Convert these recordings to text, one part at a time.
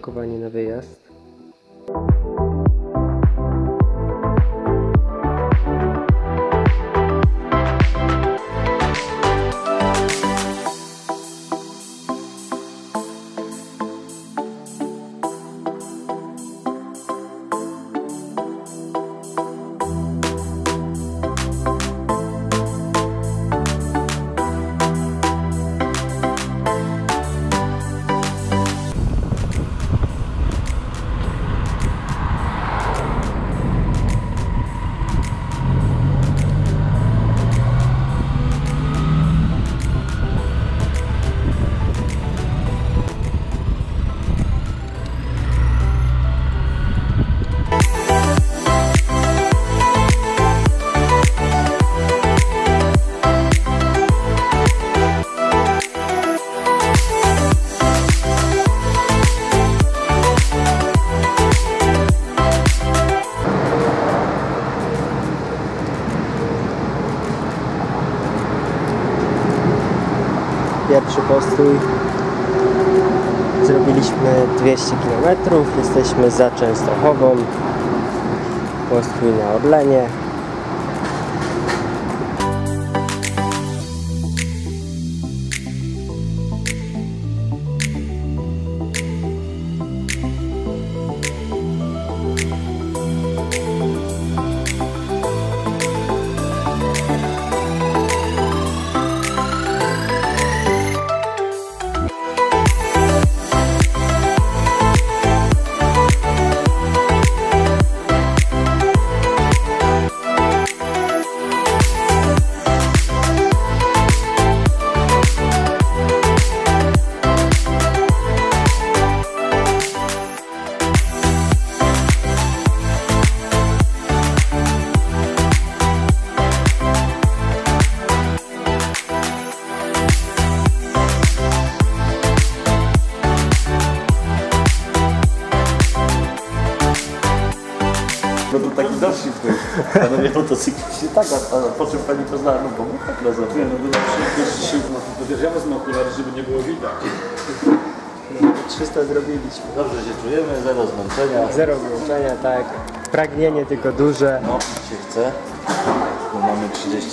pakowanie na wyjazd. Pierwszy postój. Zrobiliśmy 200 km. Jesteśmy za Częstochową. Postój na Orlenie. No to taki dalszy był. Panowie motocykliści, tak, a po czym pani poznała, no bo my tak rozumiem. No to na ja wezmę okulary, żeby nie było widać. 300 zrobiliśmy. Dobrze się czujemy, zero zmęczenia. Zero zmęczenia, tak. Pragnienie tylko duże. No, się chce, bo mamy 30.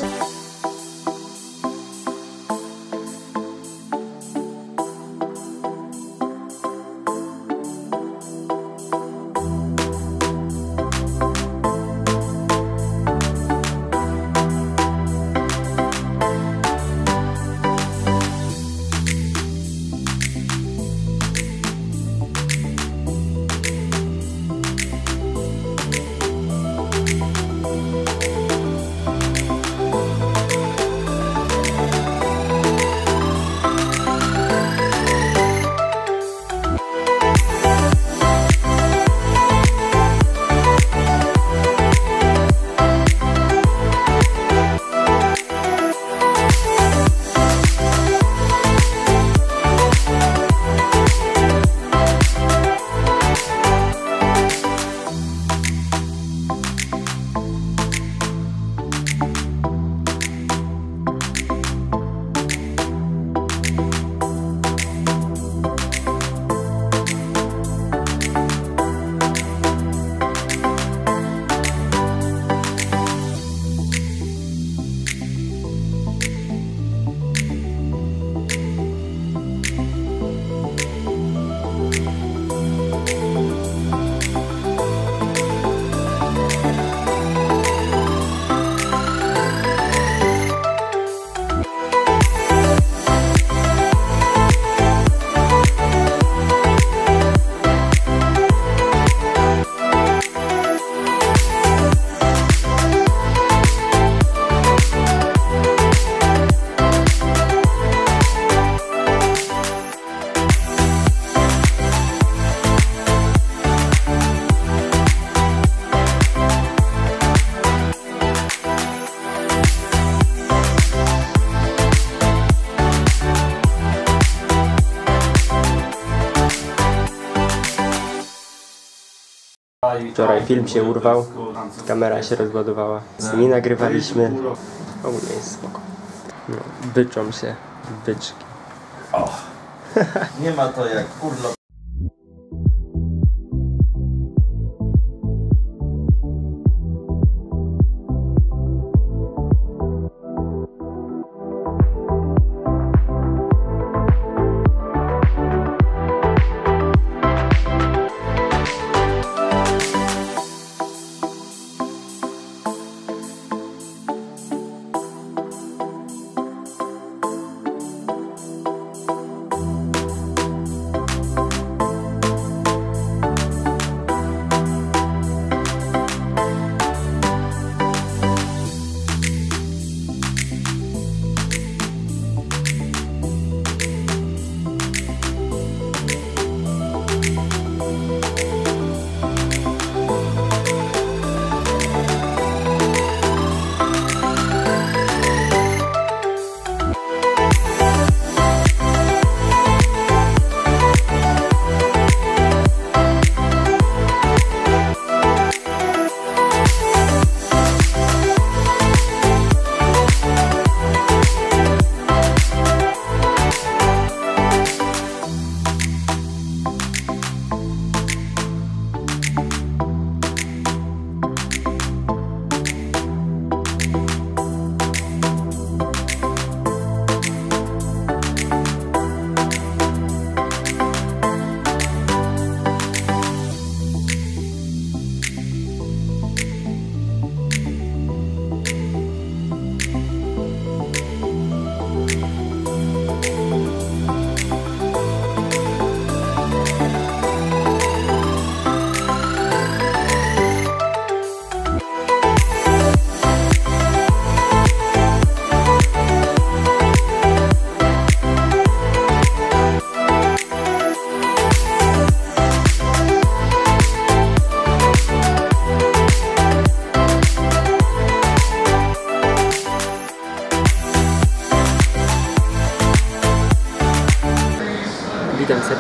Wczoraj film się urwał, kamera się rozładowała, nie nagrywaliśmy. Ogólnie jest spoko. No, byczą się byczki. O, nie ma to jak urlop.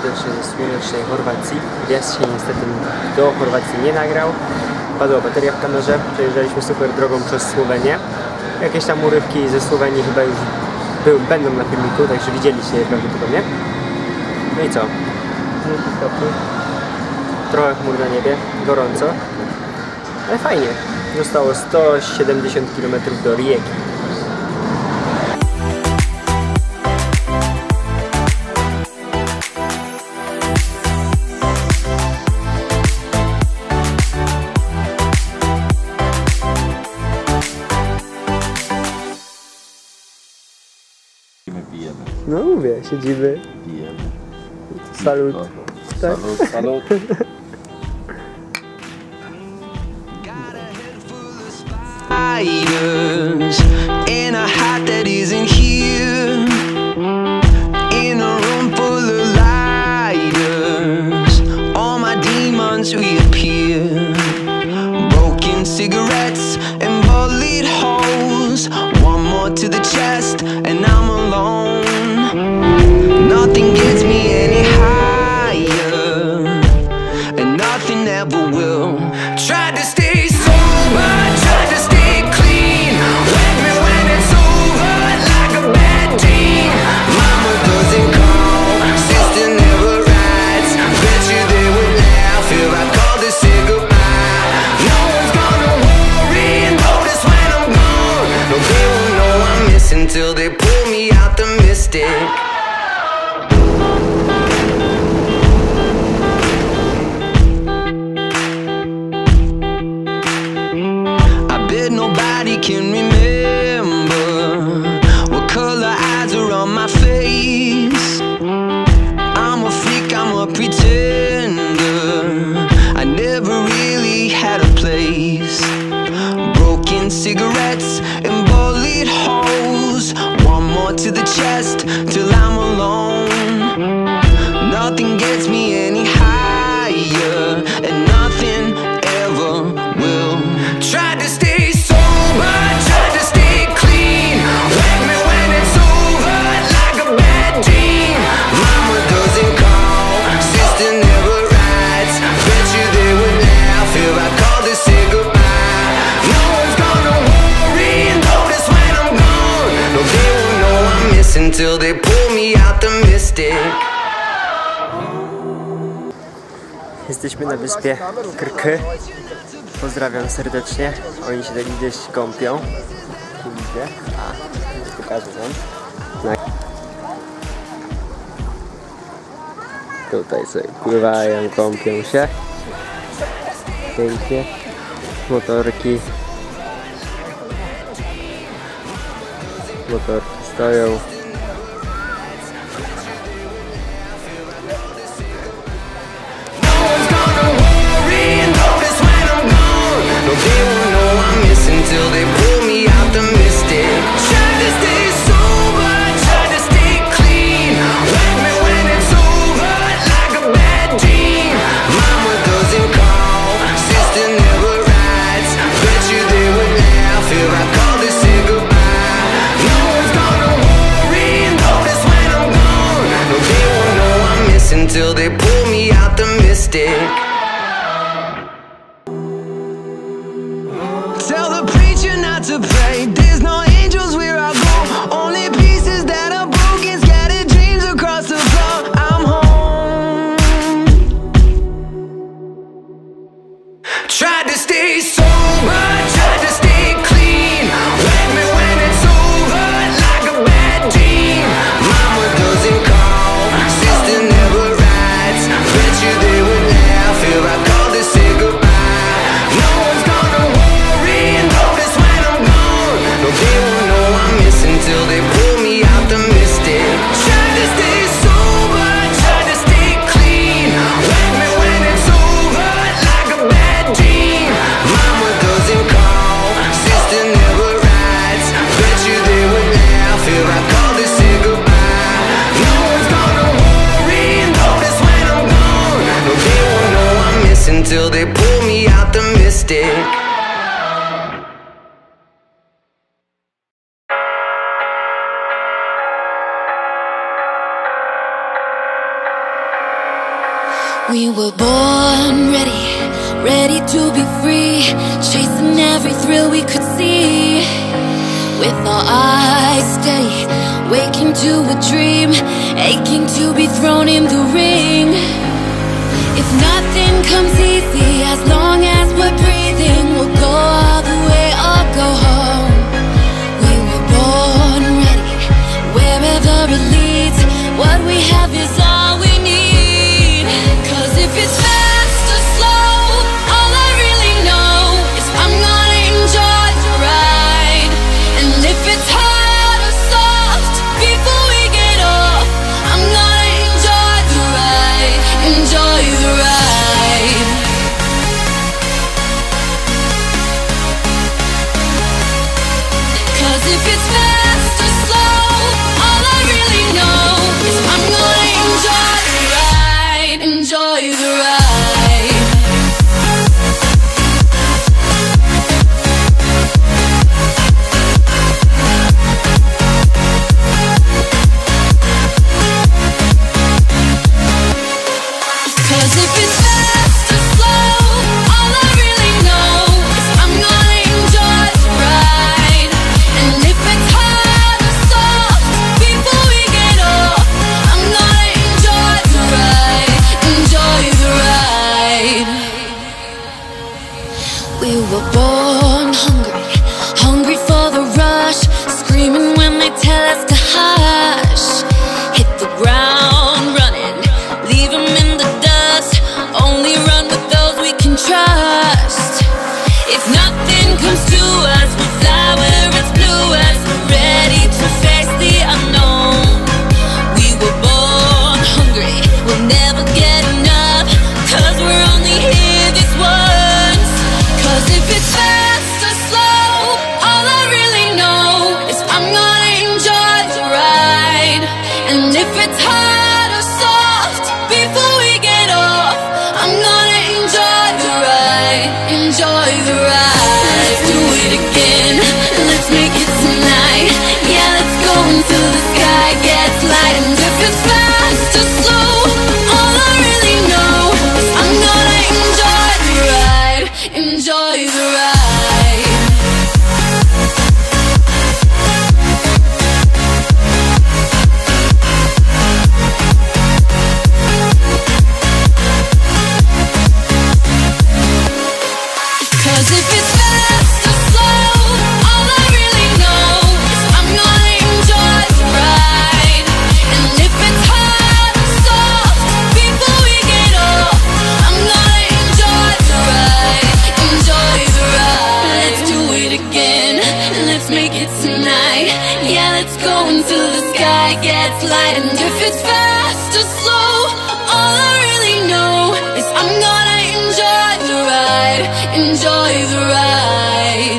serdecznie ze słonecznej Chorwacji. Wjazd się niestety do Chorwacji nie nagrał. Padła bateria w kamerze. Przejeżdżaliśmy super drogą przez Słowenię. Jakieś tam urywki ze Słowenii chyba już będą na filmiku, także widzieliście je prawdopodobnie. No i co? 30 stopni. Trochę chmur na niebie, gorąco. Ale fajnie. Zostało 170 km do Rijeki. Pijemy. No mówię, siedzimy. Pijemy. Salut. Tak? Salut, salut. Spiders in a heart that isn't here, in a room full of lighters, all my demons reappear. Broken cigarettes and bullet holes, one more to the chest and I'm alone. Nothing gets me any higher, and nothing ever will. Tried to stay sober, tried to stay clean. Wake me when it's over, like a bad dream. Mama doesn't call, sister never writes. Bet you they would laugh if I called to say goodbye. No one's gonna worry and notice when I'm gone. No, they won't know I'm missing till they pull me out the mystic. Nobody can remember what color eyes are on my face. I'm a freak, I'm a pretender. I never really had a place. Broken cigarettes and bullet holes, one more to the chest till I'm alone. Nothing gets me any higher, and nothing ever will. Tried to stay tried to stay clean. Wake me when it's over, like a bad dream. Mama doesn't call, sister never writes. Bet you they would laugh if I called to say goodbye. No one's gonna worry and notice when I'm gone. No, they won't know I'm missing till they pull me out the mystic. Jesteśmy na wyspie Krk. Pozdrawiam serdecznie. Oni się tak gdzieś kąpią. Tu widzę. Pokażę wam. Tutaj sobie pływają, kąpią się. Pięknie. Motorki. Motorki stoją. Till they pull me out the mystic. Tried to stay sober, tried to stay clean. Wake me when it's over, like a bad dream. Mama doesn't call, sister never writes. Bet you they would laugh if I called to say goodbye. No one's gonna worry and notice when I'm gone. No, they won't know I'm missing till they pull me out the mystic. Tell the preacher not to pray. There's no angels where I go. Only pieces that are broken, scattered dreams across the floor. I'm home. Tried to stay sober, tried to stay clean. Wake me when it's over, like a bad dream. Mama doesn't call, sister never writes. Bet you they would laugh We were born ready, ready to be free, chasing every thrill we could see. With our eyes steady, waking to a dream, aching to be thrown in the ring. If nothing comes easy, as long as we're breathing, we'll go all the way or go home. We were born ready, wherever it leads, what we have is all we need. 'Cause if it's fast or slow, all I really know is I'm gonna enjoy the ride. And if it's hard or soft, before we get off, I'm gonna enjoy the ride, enjoy the ride. 'Cause if it's fast or slow, all I really know is I'm gonna enjoy the ride, enjoy the ride. 'Cause if it's fast or slow, all I really know is I'm gonna enjoy the ride. And if it's hard or soft, before we get off, I'm gonna enjoy the ride, enjoy the ride. We were born hungry, hungry for the rush, screaming when they tell us to hush. Hit the ground running, leave 'em in the dust, only run with those we can trust. If nothing comes to us, we'll fly where it's bluest, ready to face the unknown. We were born hungry, we'll never get enough, 'cause we're only here this once. 'Cause if it's fast or slow, all I really know is I'm gonna enjoy the ride. And if it's hard or soft, before we get off, I'm gonna enjoy the ride, enjoy the ride. Let's do it again, let's make it tonight. Yeah, let's go until the sky gets light. And if it's fast or slow, all I really know is I'm gonna enjoy the ride, enjoy the ride. 'Cause if it's fast or slow, all I really know is I'm gonna enjoy the ride. And if it's hard or soft, before we get off, I'm gonna enjoy the ride, enjoy the ride. Let's do it again, let's make it tonight. Yeah, let's go until the sky gets light. And if it's fast or slow, all I really know is I'm gonna enjoy the ride, enjoy the ride.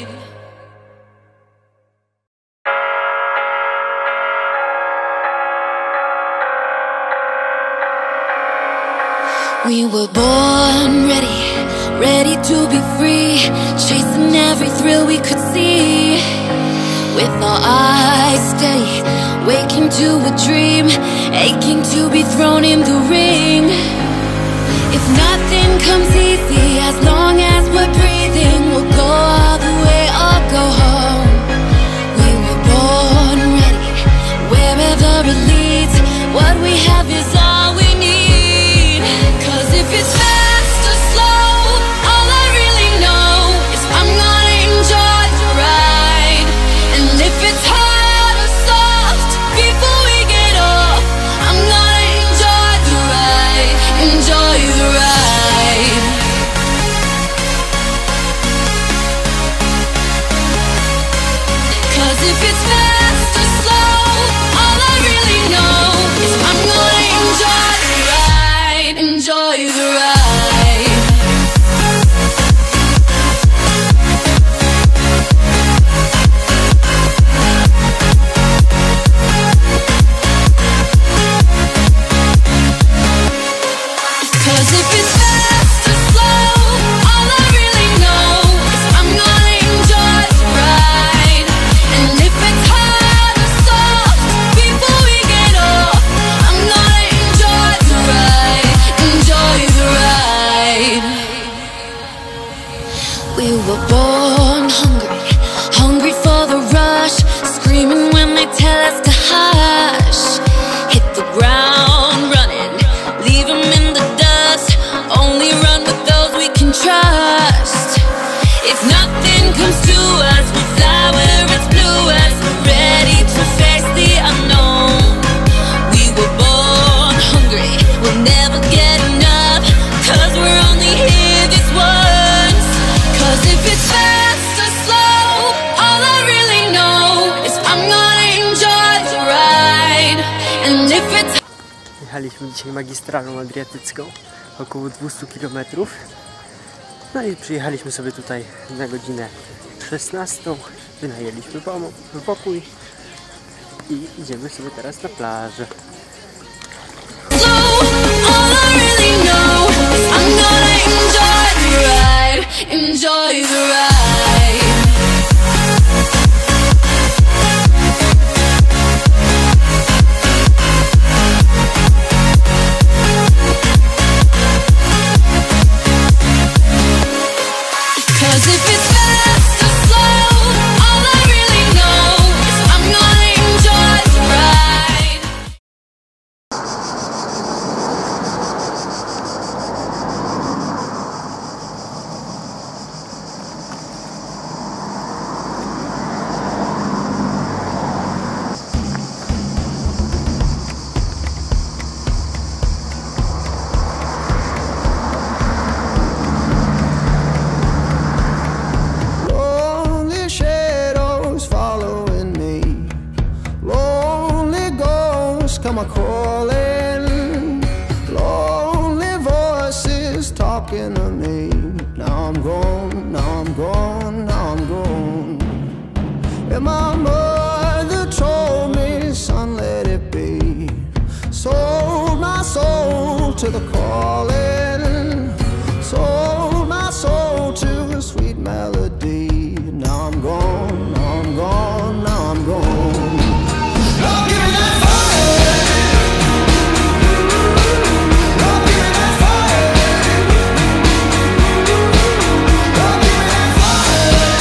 We were born ready, ready to be free, chasing every thrill we could see. With our eyes steady, waking to a dream, aching to be thrown in the ring. If nothing comes easy, as long as we're breathing, we'll go all the way or go home. We were born ready, wherever it leads, what we have is all we need. 'Cause if it's fast or slow, all I really know is I'm gonna enjoy the ride. And if it's hard or soft, before we get off, I'm gonna enjoy the ride, enjoy the ride. 'Cause if it's fast or slow, all I really know is I'm gonna enjoy the ride, enjoy the ride. 'Cause if it's fast or slow, all I really know is I'm gonna enjoy the ride. And if it's hard Jechaliśmy dzisiaj magistralą adriatycką, około 200 km. No i przyjechaliśmy sobie tutaj na godzinę 16. Wynajęliśmy pokój i idziemy sobie teraz na plażę. Enjoy the ride. 'Cause if it's fast or slow, all I really know is I'm gonna enjoy the ride. Lonely shadows following me, lonely ghosts come a crawling, lonely voices talking to me. Now I'm gone, now I'm gone, now I'm gone. And my mother told me, son, let it be. Sold my soul to the calling, sold my soul to a sweet melody. Now I'm gone, now I'm gone, now I'm gone. Don't give me that fire. Don't give me that fire. Don't give me that fire.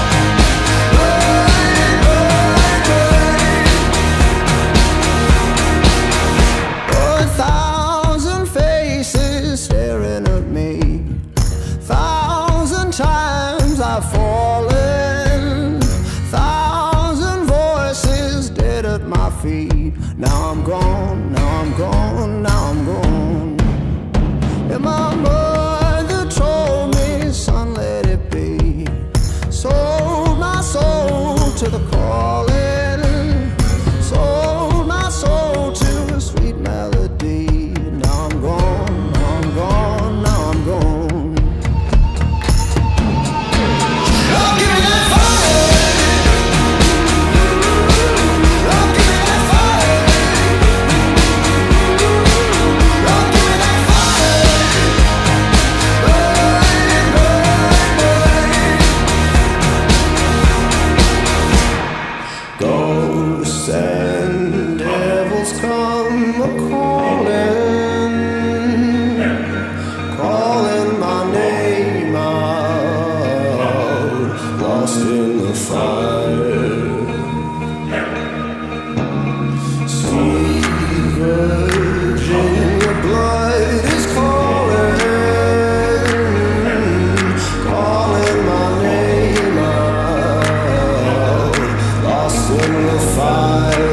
Burn, burn, burn. 1,000 faces staring at me. 1,000 times I've fallen, 1,000 voices dead at my feet. Now I'm gone, now I'm gone, now I'm gone. And my mother told me, son, let it be. Sold my soul to the calling, sold my soul to a sweet melody. Now I'm gone, now I'm gone, now I'm gone. Don't give me that fire. Don't give me that fire. Don't give me that fire. Burn, burn, burn. Ghosts and devils come a-calling, calling my name out, lost in the fire. Sweet virgin, your blood is calling, calling my name out, lost in the fire.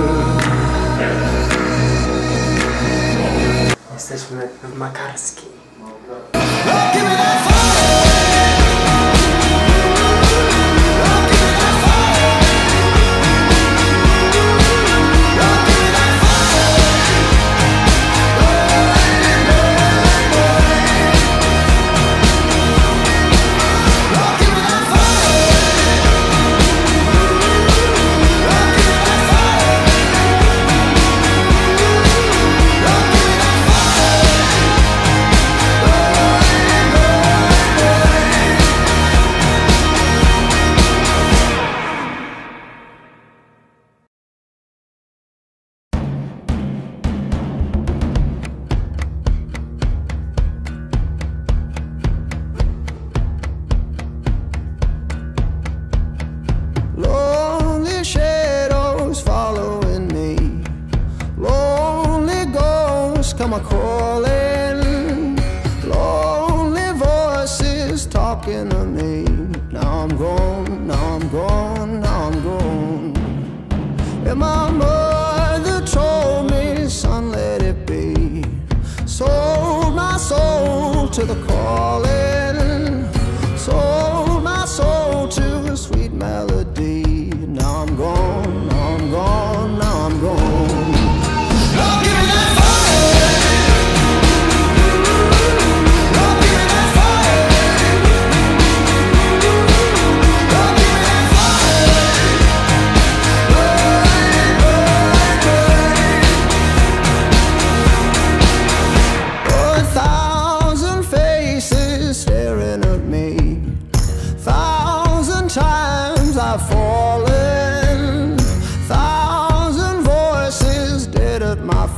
Jesteśmy w Makarskiej. Don't give me that fire. Don't give me that fire. Don't give me that fire. Burn, burn, burn. Don't give me that fire. Don't give me that fire. Don't give me that fire. Lonely shadows following me, lonely ghosts come a-crawling, lonely voices talking to me. Now I'm gone, now I'm gone, now I'm gone. And my mother told me, son, let it be. Sold my soul to the calling, sold my soul to a sweet melody. Now I'm gone, now I'm gone, now I'm gone. Don't give me that fire.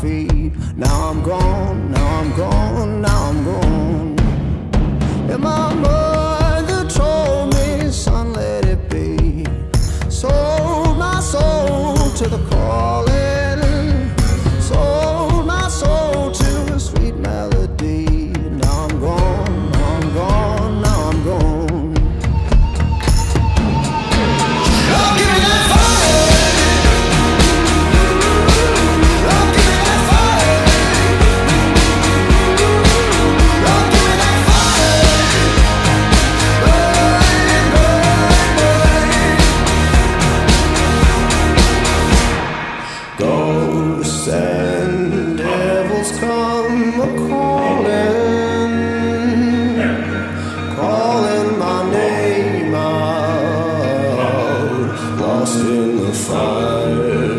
feet. Now I'm gone, now I'm gone, now I'm gone. And my mother told me, son, let it be. Sold my soul to the calling, sold my soul to a sweet melody. Now I'm gone, now I'm gone, now I'm gone. Oh, give me that fire. Oh, give me that fire. Oh, give me that fire. Burn, burn, burn. Ghosts and devils come a-calling, calling my name out, lost in the fire.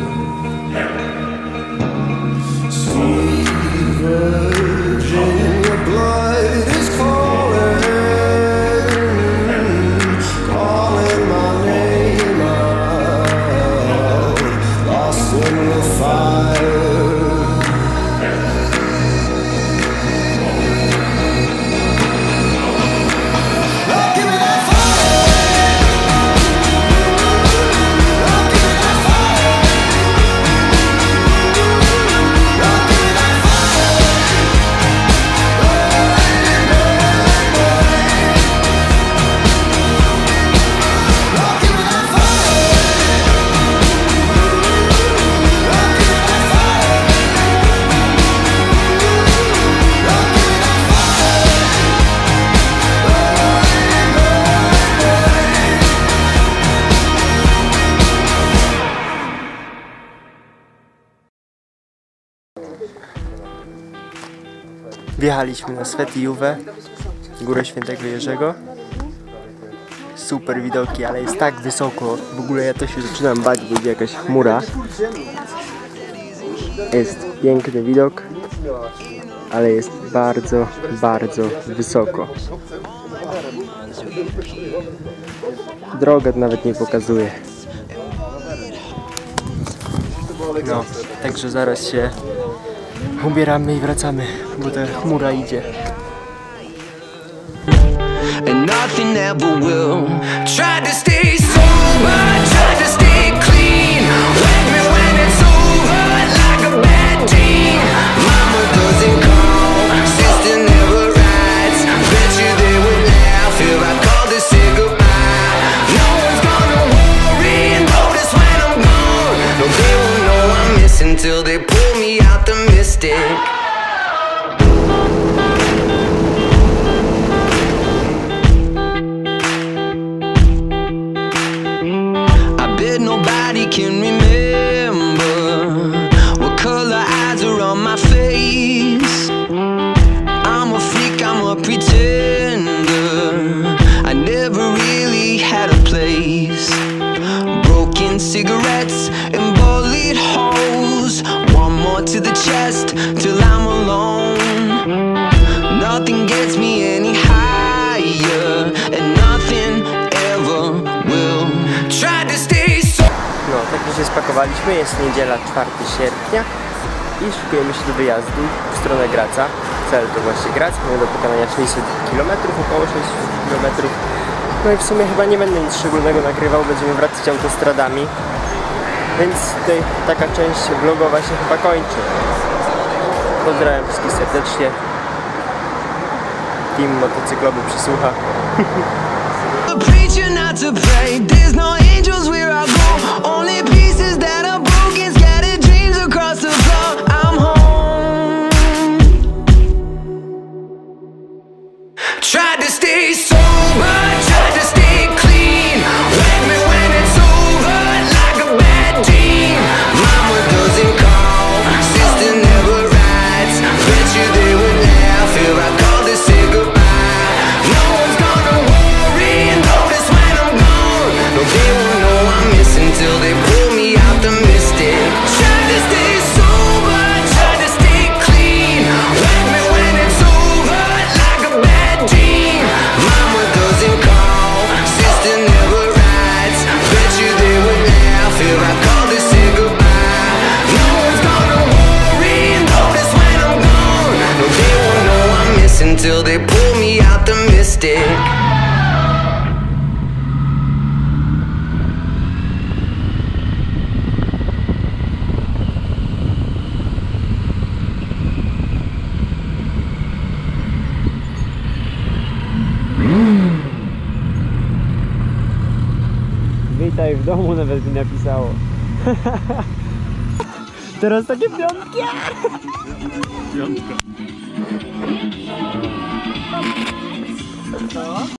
Sweet virgin, your blood is calling, calling my name out, lost in the fire. Oh, give me that fire. Oh, give me that fire. Oh, give me that fire. Oh, give me that fire. Wjechaliśmy na Svetijówę, Górę Świętego Jerzego. Super widoki, ale jest tak wysoko. W ogóle ja to się zaczynam bać, bo idzie jakaś chmura. Jest piękny widok, ale jest bardzo, bardzo wysoko. Droga nawet nie pokazuje. No, także zaraz się ubieramy i wracamy, bo ta chmura idzie. And nothing ever will. Tried to stay sober, tried to stay clean. Wake me when it's over, like a bad dream. Mama doesn't call, sister never writes. Bet you they would laugh if I called to say goodbye. No one's gonna worry and notice when I'm gone. No, they won't know I'm missing till they pull me out the mystic. Nobody can remember what color eyes are on my face. I'm a freak, I'm a pretender. I never really had a place. Broken cigarettes and bullet holes. One more to the chest till I'm alone. Nothing gets me any higher, and nothing ever will. Try to stay. No, tak się spakowaliśmy, jest niedziela 4 sierpnia i szykujemy się do wyjazdu w stronę Graca. Cel to właśnie Grac, mamy do pokonania 600 km, około 600 km. No i w sumie chyba nie będę nic szczególnego nagrywał, będziemy wracać autostradami. Więc tutaj taka część vlogowa się chyba kończy. Pozdrawiam wszystkich serdecznie. Team motocyklowy przysłucha. Preaching not to pray, there's no angels where I go. Only pieces that are broken, scattered dreams across the floor. I'm home. Tried to stay sober, tried to stay clean. Wake me when it's over, like a bad dream. Mama doesn't call, sister never writes. Bet you they would laugh if I called to say goodbye. No one's gonna worry and notice when I'm gone. No, they won't know I'm missing domu nawet mi napisało. Teraz takie piątki. Piątka. Co?